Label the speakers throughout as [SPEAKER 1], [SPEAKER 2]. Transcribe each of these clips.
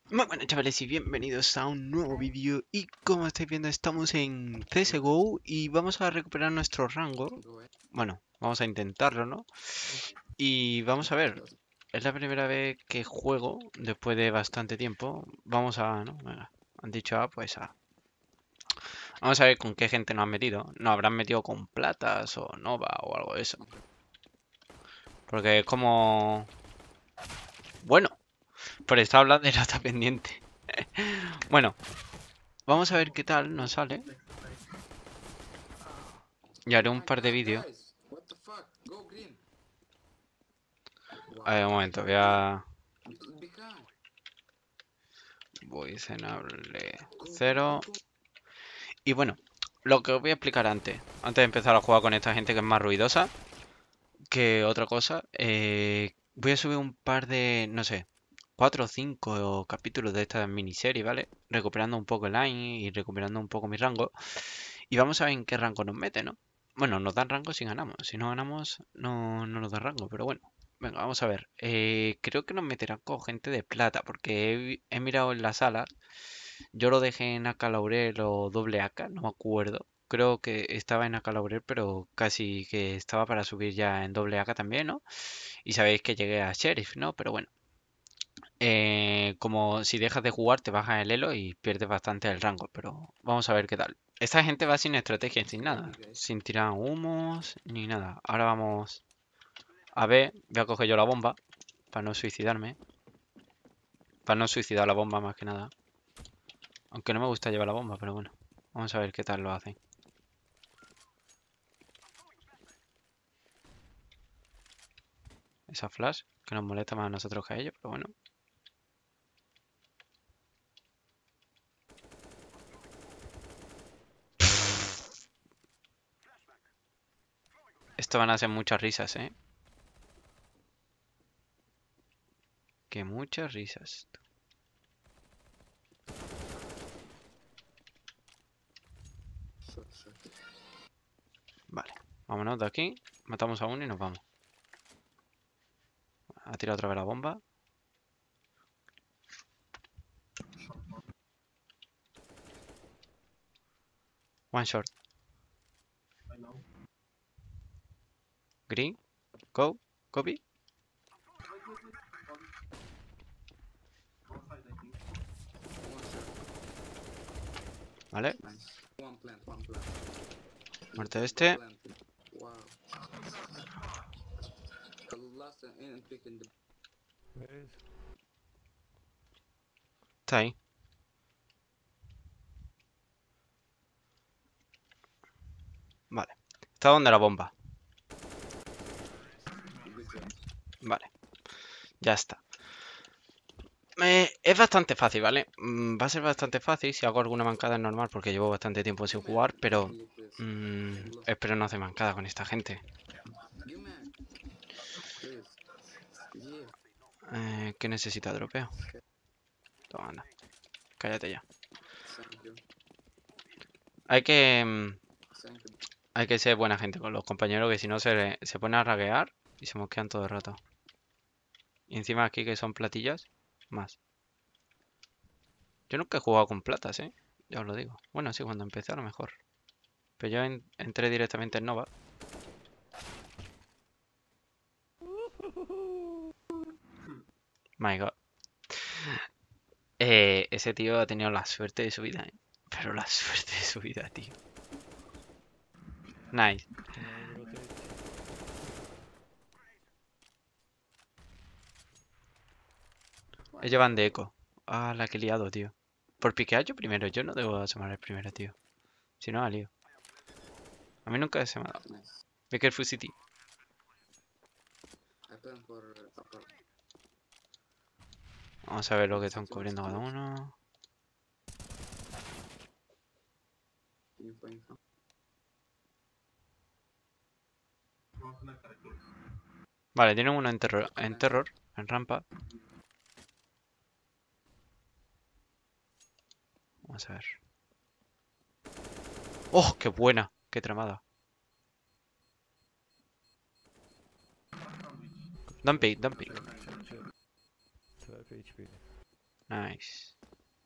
[SPEAKER 1] Muy buenas chavales y bienvenidos a un nuevo vídeo y como estáis viendo estamos en CSGO y vamos a recuperar nuestro rango. Bueno, vamos a intentarlo, ¿no? Y vamos a ver, es la primera vez que juego después de bastante tiempo. Vamos a, ¿no? Venga, han dicho A, pues A. Vamos a ver con qué gente nos han metido. Nos habrán metido con platas o Nova o algo de eso. Porque es como... Bueno, por estar hablando de nota pendiente. Bueno, vamos a ver qué tal nos sale. Y haré un par de vídeos. A ver, un momento, voy a cenable 0. Y bueno, lo que os voy a explicar antes de empezar a jugar con esta gente que es más ruidosa que otra cosa, voy a subir un par de, no sé, 4 o 5 capítulos de esta miniserie, ¿vale? Recuperando un poco el line y recuperando un poco mi rango. Y vamos a ver en qué rango nos mete, ¿no? Bueno, nos dan rango si ganamos. Si no ganamos, no nos da rango, pero bueno. Venga, vamos a ver. Creo que nos meterán con gente de plata, porque he mirado en la sala. Yo lo dejé en AK Laurel o doble AK, no me acuerdo. Creo que estaba en AK Laurel, pero casi que estaba para subir ya en doble AK también, ¿no? Y sabéis que llegué a Sheriff, ¿no? Pero bueno. Como si dejas de jugar te bajas el elo y pierdes bastante el rango, pero vamos a ver qué tal. Esta gente va sin estrategia, sin nada, sin tirar humos ni nada. Ahora vamos a ver, voy a coger yo la bomba para no suicidarme, para no suicidar la bomba más que nada. Aunque no me gusta llevar la bomba, pero bueno, vamos a ver qué tal lo hacen. Esa flash, que nos molesta más a nosotros que a ellos, pero bueno. Esto van a ser muchas risas, ¿eh? Que muchas risas. Vale, vámonos de aquí, matamos a uno y nos vamos. Ha tirado otra vez la bomba. One shot. Green. Go. Copy. Vale. Muerte de este. Está ahí. Vale. Está donde la bomba. Vale. Ya está. Es bastante fácil, ¿vale? Va a ser bastante fácil. Si hago alguna mancada es normal porque llevo bastante tiempo sin jugar, pero espero no hacer mancada con esta gente. ¿Qué necesita dropeo? Toma, anda. Cállate ya. Hay que, hay que ser buena gente con los compañeros que si no se pone a raguear y se mosquean todo el rato. Y encima aquí que son platillas, más. Yo nunca he jugado con platas, ¿eh? Ya os lo digo. Bueno, sí, cuando empecé a lo mejor. Pero yo entré directamente en Nova. My God. Ese tío ha tenido la suerte de su vida, ¿eh? Pero la suerte de su vida, tío. Nice. Ellos van de eco. Ah, la que he liado, tío. Por piquear yo primero. Yo no debo asomar el primero, tío. Si no, lío. A mí nunca se me ha dado. Be careful, City. Vamos a ver lo que están cubriendo cada uno. Vale, tienen uno en rampa. Vamos a ver. ¡Oh, qué buena! ¡Qué tramada! Don't pick, don't pick.
[SPEAKER 2] 12 HP.
[SPEAKER 1] Nice.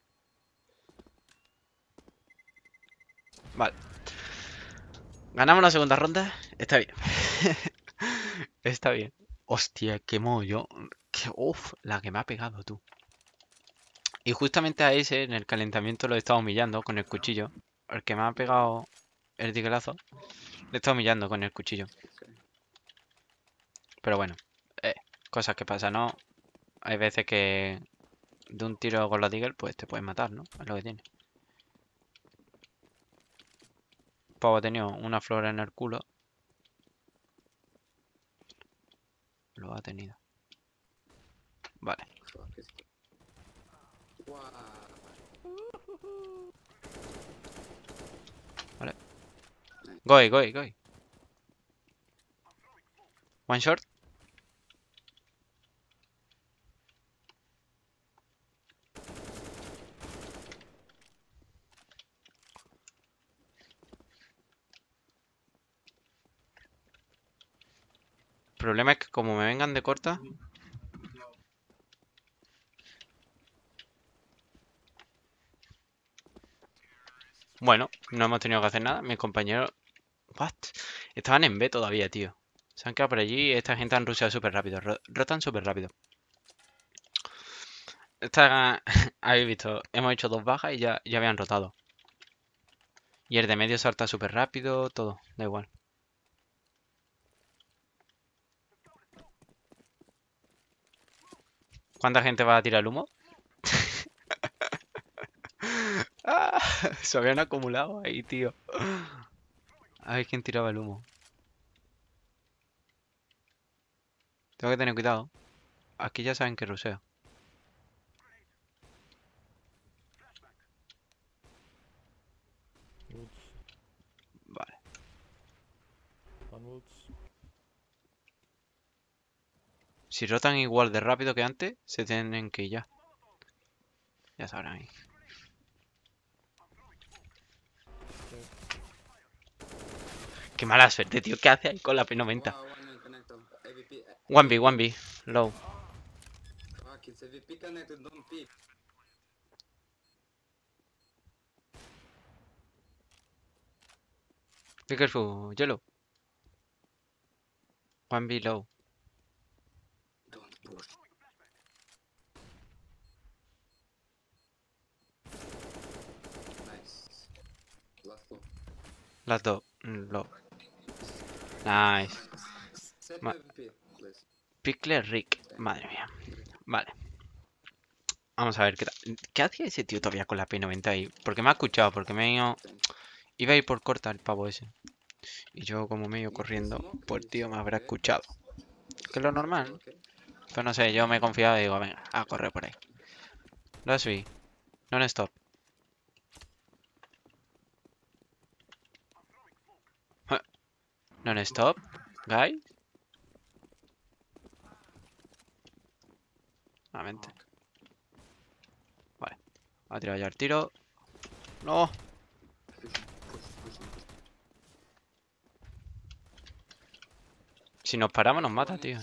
[SPEAKER 1] Vale. Ganamos la segunda ronda. Está bien. Está bien. Hostia, qué mollo. Uf, la que me ha pegado tú. Y justamente a ese en el calentamiento lo he estado humillando con el cuchillo. El que me ha pegado el tiguerazo. Le he estado humillando con el cuchillo. Pero bueno, cosas que pasan, ¿no? Hay veces que de un tiro con la Deagle, pues te pueden matar, ¿no? Es lo que tiene. Pavo ha tenido una flor en el culo. Lo ha tenido. Vale. Vale. Go. One short. El problema es que como me vengan de corta. Bueno, no hemos tenido que hacer nada. Mis compañeros... What? Estaban en B todavía, tío. Se han quedado por allí y esta gente han rusheado súper rápido. Rotan súper rápido. Habéis visto, hemos hecho 2 bajas y ya habían rotado. Y el de medio salta súper rápido, todo, da igual. ¿Cuánta gente va a tirar el humo? ¡Ah! Se habían acumulado ahí, tío. A ver quién tiraba el humo. Tengo que tener cuidado. Aquí ya saben que rusea. Vale. Si rotan igual de rápido que antes, se tienen que ir ya. Ya sabrán ahí. Qué mala suerte, tío. ¿Qué hace ahí con la P90? 1B. Low. Be careful, yellow. 1B low. Las dos. Low. Nice. Pickle Rick. Madre mía. Vale. Vamos a ver qué tal. ¿Qué hacía ese tío todavía con la P90 ahí? Porque me ha escuchado, porque me iba a ir por corta el pavo ese. Y yo como me he ido corriendo, pues el tío me habrá escuchado. Que es lo normal. Pero no sé, yo me he confiado y digo, venga, a correr por ahí. Lo subí. Non-stop. Non-stop. Guy. Nuevamente. Vale. Ha tirado ya el tiro. No. Si nos paramos nos mata, tío.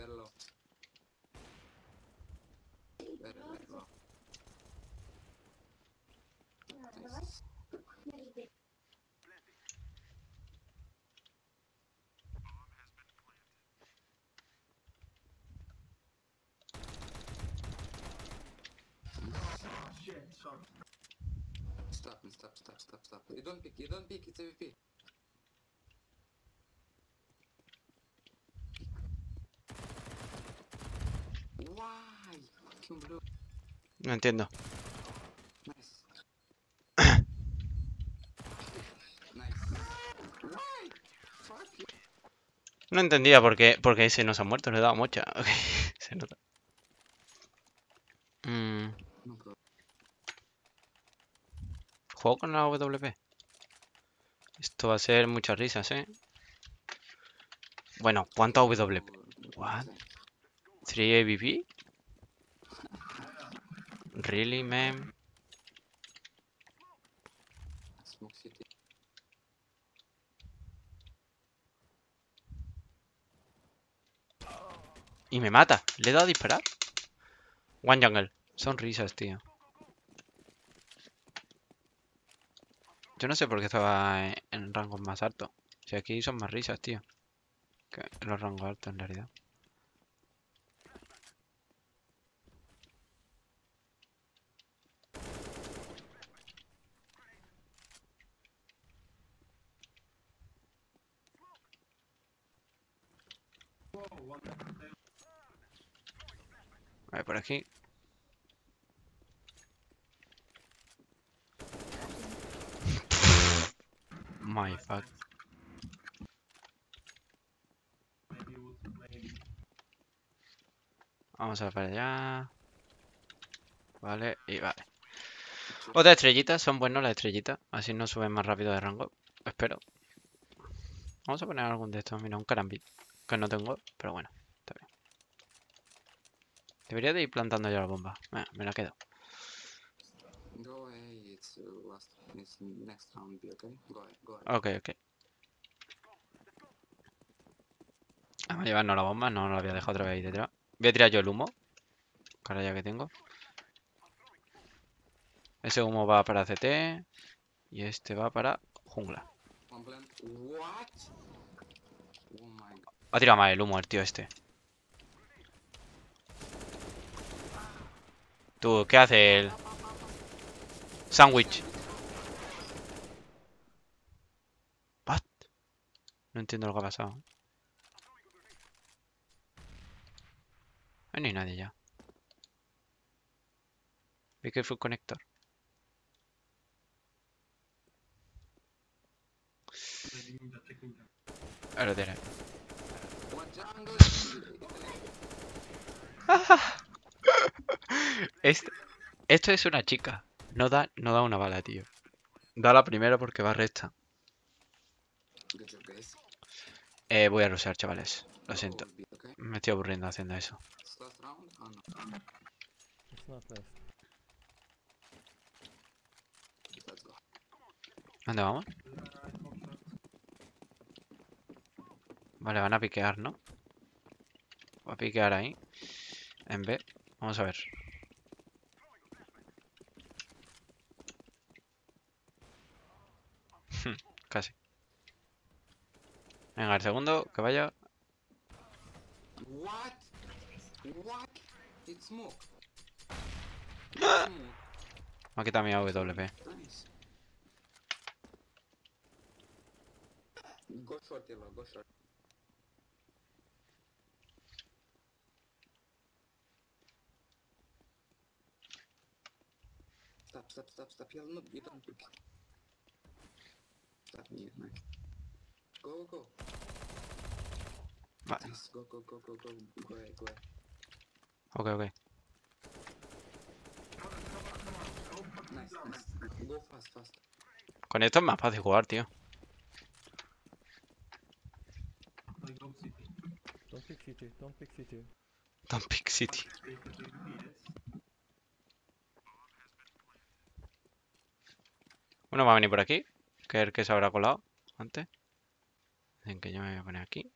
[SPEAKER 2] Stop. You don't pick, it's AVP. Why? Fucking blue.
[SPEAKER 1] No entiendo.
[SPEAKER 2] Nice. Nice. Why? Fuck you.
[SPEAKER 1] No entendía por qué ese no se ha muerto. Le he dado mocha. Ok, se nota.
[SPEAKER 2] No problem.
[SPEAKER 1] ¿Juego con la AWP? Esto va a ser muchas risas, ¿eh? Bueno, ¿cuánta AWP? What? 3 AVP? Really, man?
[SPEAKER 2] Smoke city.
[SPEAKER 1] Y me mata. ¿Le he dado a disparar? One jungle. Son risas, tío. Yo no sé por qué estaba en rangos más altos. Si aquí son más risas, tío. Que en los rangos altos, en realidad. A ver, por aquí. My fuck. Vamos a ver para allá. Vale, y vale. Otra estrellita, son buenos las estrellitas. Así no suben más rápido de rango. Espero. Vamos a poner algún de estos. Mira, un carambit. Que no tengo, pero bueno, está bien. Debería de ir plantando ya la bomba. Me la quedo.
[SPEAKER 2] Go away, it's last, it's next round, be okay? Go ahead, go ahead.
[SPEAKER 1] Ok, ok. Vamos a llevarnos la bomba. No la voy a dejar otra vez ahí detrás. Voy a tirar yo el humo. Cara ya que tengo. Ese humo va para CT. Y este va para jungla.
[SPEAKER 2] One plant. What? Oh my god.
[SPEAKER 1] Ha tirado mal el humo el tío este. Tú, ¿qué hace el sándwich? What? No entiendo lo que ha pasado. Ahí no hay nadie ya. Be careful connector. Ahí lo tiene.
[SPEAKER 2] What jungle?
[SPEAKER 1] Esto es una chica. No da una bala, tío. Da la primera porque va recta.
[SPEAKER 2] Good job, guys.
[SPEAKER 1] Voy a rusar, chavales. Lo
[SPEAKER 2] Go
[SPEAKER 1] siento.
[SPEAKER 2] be okay?
[SPEAKER 1] Me estoy aburriendo haciendo eso.
[SPEAKER 2] It's last round? Oh no.
[SPEAKER 3] It's not left.
[SPEAKER 2] Let's go.
[SPEAKER 1] ¿Dónde vamos? Vale, van a piquear, ¿no? Va a piquear ahí. En B. Vamos a ver. Casi. Venga, el segundo, que vaya.
[SPEAKER 2] What? What? It's smoke. It's smoke.
[SPEAKER 1] Me ha quitado mi AWP.
[SPEAKER 2] Nice. Go short, yellow, go short. Stop, yellow, no, you don't pick. Stop me, man. Go.
[SPEAKER 1] Vale.
[SPEAKER 2] Nice, go. Go ahead.
[SPEAKER 1] Ok, ok.
[SPEAKER 2] Nice. Go fast.
[SPEAKER 1] Con esto es más fácil jugar, tío.
[SPEAKER 3] Don't pick CT, don't pick CT.
[SPEAKER 1] Don't pick City. Uno va a venir por aquí. Que es el que se habrá colado antes. Dicen que yo me voy a poner aquí.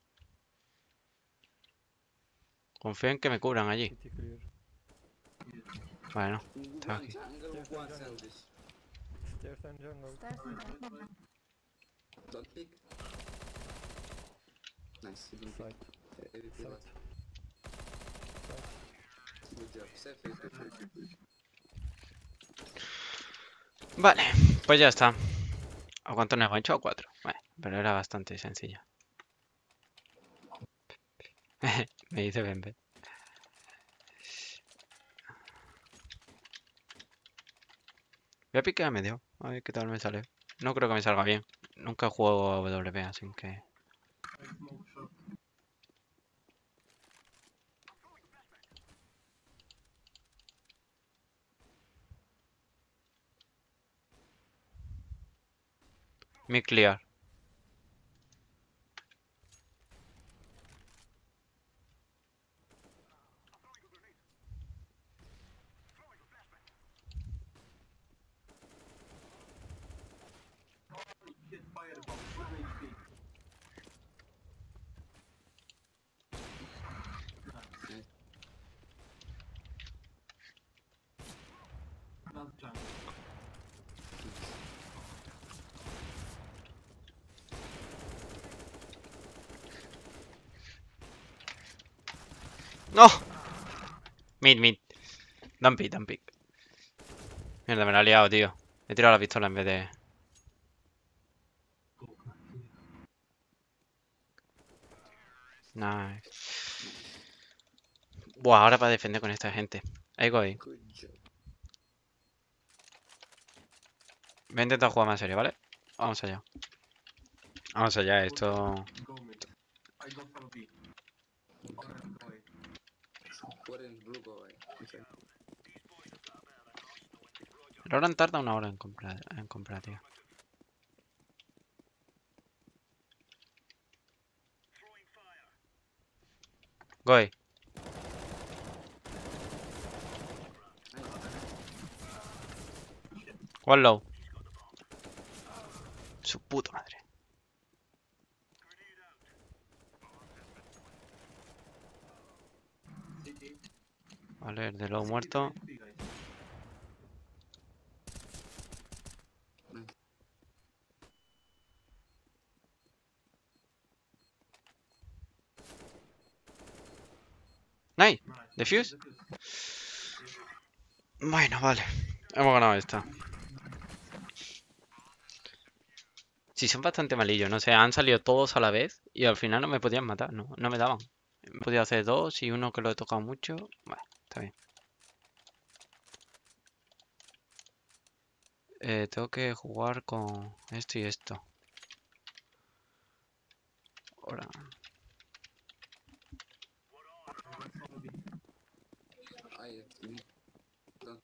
[SPEAKER 1] Confío en que me cubran allí.
[SPEAKER 3] CT clear.
[SPEAKER 1] Vale, no.
[SPEAKER 2] One
[SPEAKER 1] aquí.
[SPEAKER 2] jungle,
[SPEAKER 3] Stairs
[SPEAKER 2] one
[SPEAKER 3] and jungle.
[SPEAKER 2] sandwich.
[SPEAKER 3] Stairs and jungle.
[SPEAKER 2] Don't pick. Nice, you didn't pick.
[SPEAKER 3] Side.
[SPEAKER 2] AVP
[SPEAKER 3] Side.
[SPEAKER 2] last. Good job. Safe is good.
[SPEAKER 1] Vale, pues ya está. ¿A cuánto nos hemos hecho? A 4. Vale, pero era bastante sencilla. Me dice Bembe. Voy a picar a medio. A ver qué tal me sale. No creo que me salga bien. Nunca juego a WP, así que... Mid clear. ¡No! Mid. Don't pick. Mierda, me la he liado, tío. He tirado la pistola en vez de... Nice. Buah, ahora para defender con esta gente. Ahí voy.
[SPEAKER 2] Good job.
[SPEAKER 1] Voy a intentar jugar más serio, ¿vale? Vamos allá. Vamos allá, esto...
[SPEAKER 2] Orange, blue, go away. Okay.
[SPEAKER 1] El Oran tarda una hora en comprar, tío. Goy. One low. Su puta madre. Vale, el de low muerto. Nice. Defuse. Bueno, vale. Hemos ganado esta. Sí, son bastante malillos, no sé, han salido todos a la vez y al final no me podían matar, no me daban. Me podía hacer dos y uno que lo he tocado mucho. Bueno, está bien. Tengo que jugar con esto y esto. Ahora.
[SPEAKER 2] I don't.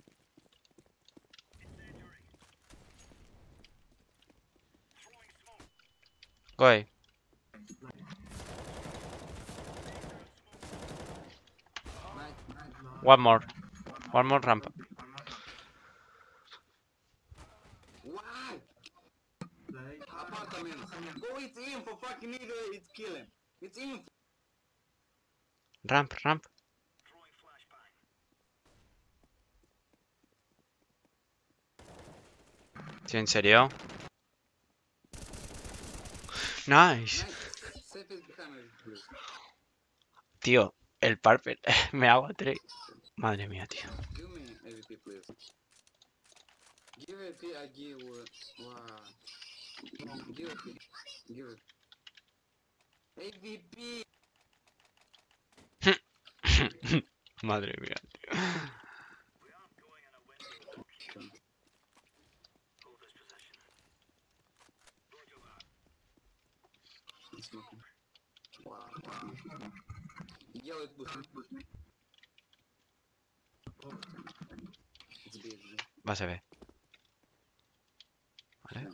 [SPEAKER 1] Go away. One more ramp.
[SPEAKER 2] Why? Apartment. Go, it's in for fucking nigga. It's killing. It's in.
[SPEAKER 1] Ramp. ¿Sí, en serio? Nice.
[SPEAKER 2] Safe is behind me, please.
[SPEAKER 1] Tío, el Purple me hago a 3. Madre mía, tío.
[SPEAKER 2] Give me AVP, please. Give it, I give. Wow. Give it. Give it. AVP.
[SPEAKER 1] Madre mía, tío.
[SPEAKER 2] Smoking. Wow. Yellow boost. It's big.
[SPEAKER 1] Va a ser B. Vale.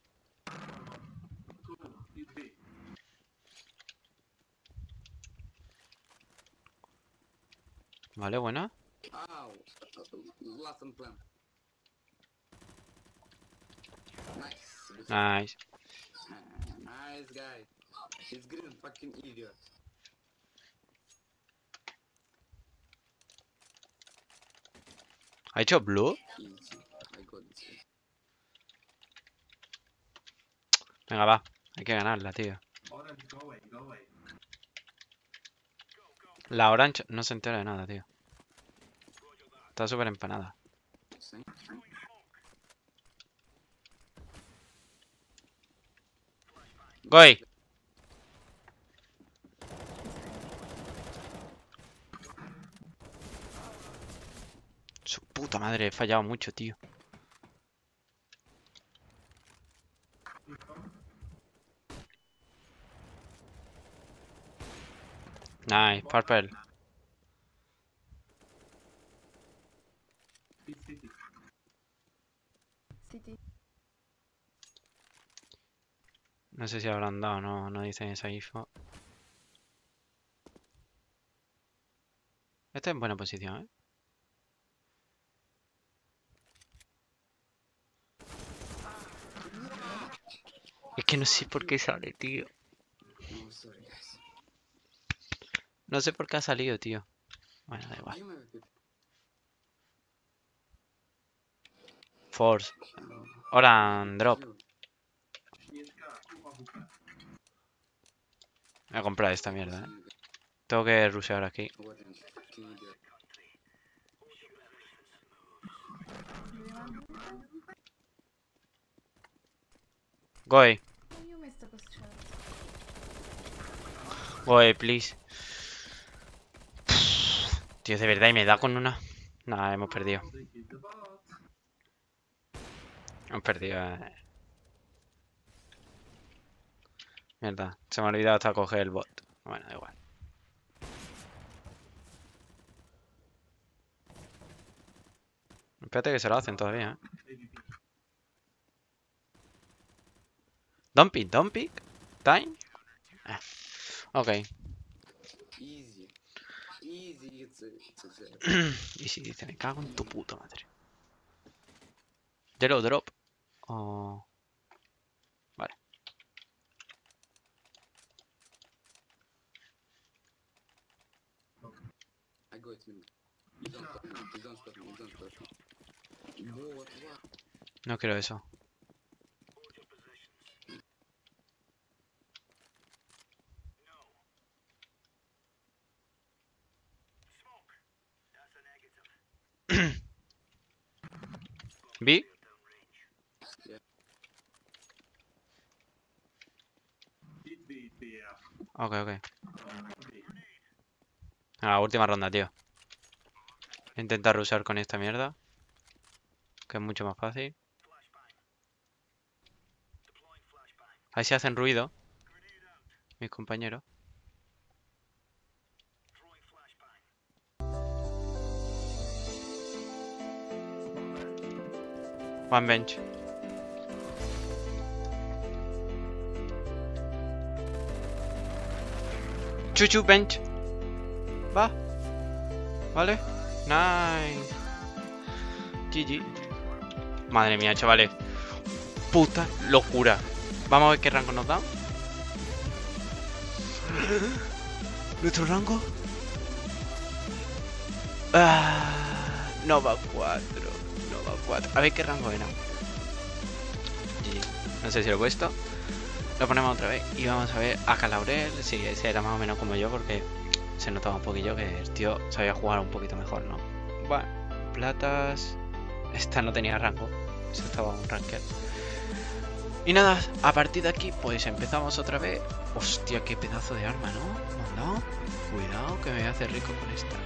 [SPEAKER 1] Vale, buena.
[SPEAKER 2] Ow. Last on plan. Nice.
[SPEAKER 1] Nice.
[SPEAKER 2] Nice guy. He's green, fucking idiot.
[SPEAKER 1] ¿Ha hecho blue?
[SPEAKER 2] Easy. I got it.
[SPEAKER 1] Venga, va. Hay que ganarla, tío. La orange no se entera de nada, tío. Está súper empanada.
[SPEAKER 2] See?
[SPEAKER 1] Goy. Su puta madre, he fallado mucho, tío. Nice, purple.
[SPEAKER 4] City.
[SPEAKER 1] No sé si habrán dado, no dicen esa info. Esta es en buena posición, ¿eh? Es que no sé por qué sale, tío.
[SPEAKER 2] No, sorry, guys.
[SPEAKER 1] No sé por qué ha salido, tío. Bueno, da igual.
[SPEAKER 2] Give me AVP.
[SPEAKER 1] Force. Oran Drop. Voy a comprar esta mierda, ¿eh? Tengo que rushear aquí.
[SPEAKER 2] Вот он, киллер.
[SPEAKER 1] Go
[SPEAKER 4] Nie umiem z tego strzelać.
[SPEAKER 1] please. Tío, de verdad, y me da con una... Nada, hemos perdido. Hemos perdido, Mierda, se me ha olvidado hasta coger el bot. Bueno, da igual. Espérate que se lo hacen todavía, Don't pick. Time. Ok.
[SPEAKER 2] Easy. Easy,
[SPEAKER 1] Y si dice, me cago en tu puta madre. Yellow drop. Oh. Vale.
[SPEAKER 2] I go it minute. You don't stop me, you don't stop me, you don't stop me. Вот,
[SPEAKER 1] No quiero eso. ¿Vi? Ok. La última ronda, tío. Voy a intentar rusar con esta mierda. Que es mucho más fácil. A ver si hacen ruido mis compañeros. One bench. Chuchu bench. Va. Vale. Nice. GG. Madre mía, chavales. Puta locura. Vamos a ver qué rango nos da. ¿Nuestro rango? Nova 4. Nova 4. A ver qué rango era. GG. No sé si lo he puesto. Lo ponemos otra vez. Y vamos a ver a Calaurel. Sí, ese era más o menos como yo porque se notaba un poquillo que el tío sabía jugar un poquito mejor, ¿no? Bueno, platas. Esta no tenía rango. Eso estaba un ranker. Y nada, a partir de aquí pues empezamos otra vez. Hostia, qué pedazo de arma, ¿no? ¿Me han dado? Cuidado que me voy a hacer rico con esta.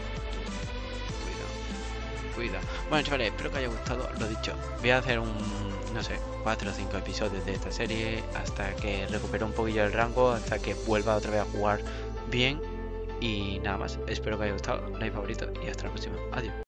[SPEAKER 1] Cuidado. Bueno, chavales, espero que haya gustado. Lo dicho, voy a hacer no sé, 4 o 5 episodios de esta serie hasta que recupere un poquillo el rango, hasta que vuelva otra vez a jugar bien. Y nada más, espero que haya gustado, like, favorito y hasta la próxima. Adiós.